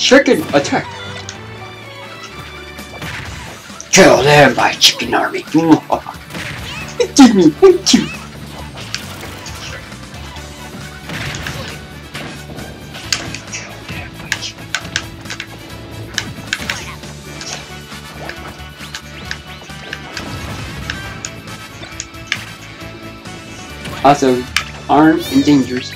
Shuriken attack! Kill them, my chicken army! Give me, thank you! Also, arm endangers.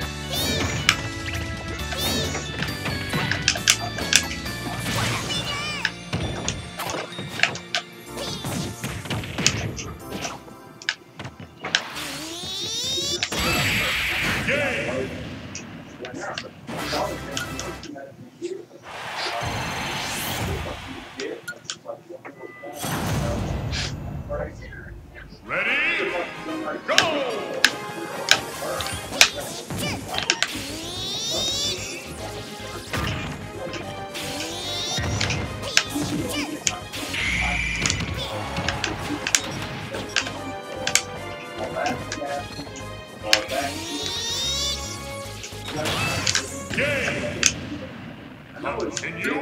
Continue.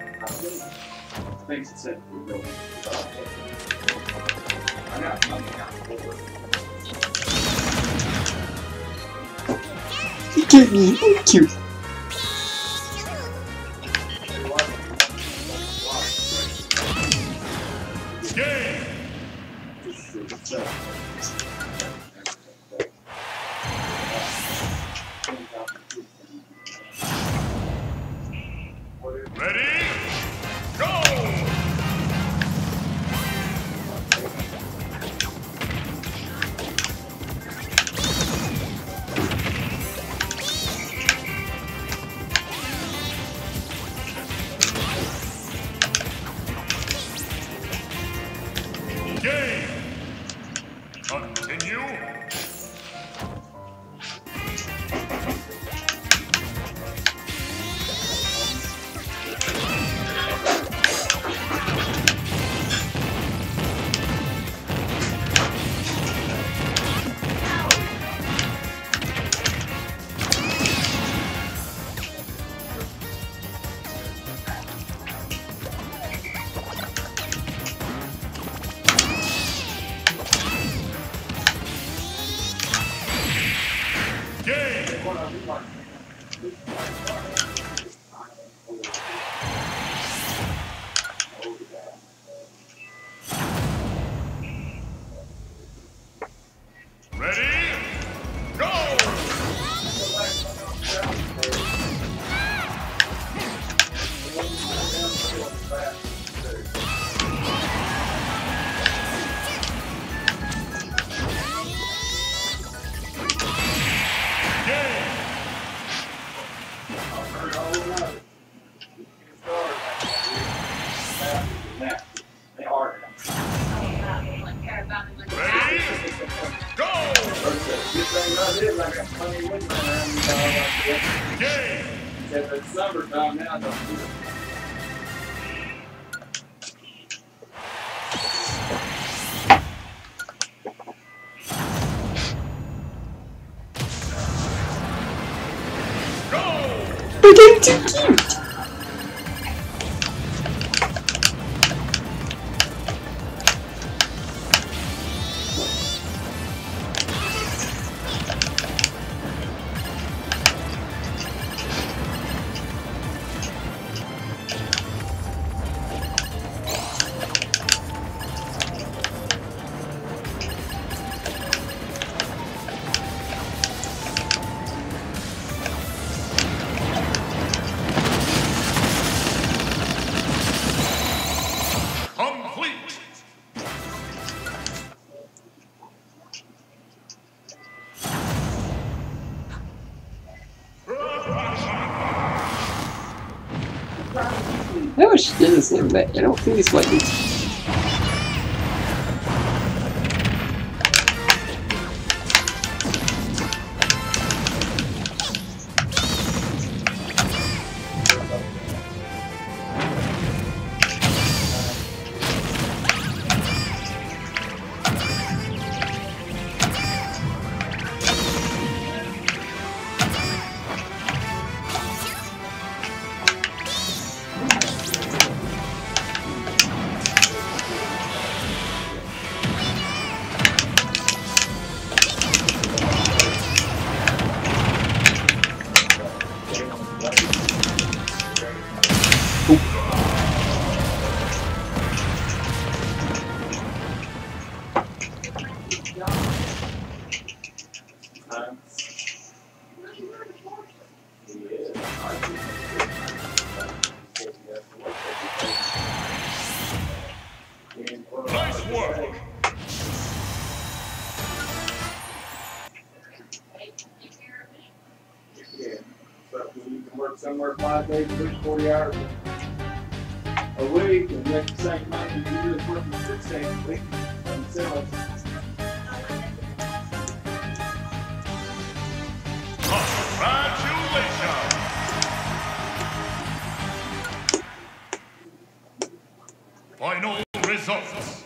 You get me, thank you. Game. Ready? Go! Game. Continue. Ready? Go! It's summertime now, don't you? We're getting too cute! I wish it is him, but I don't think it's like it. work. Yeah. But when you can work somewhere 5 days a week, 40 hours a week, and make the same money you do as working 6 days a week, and sell it. Congratulations! Final results.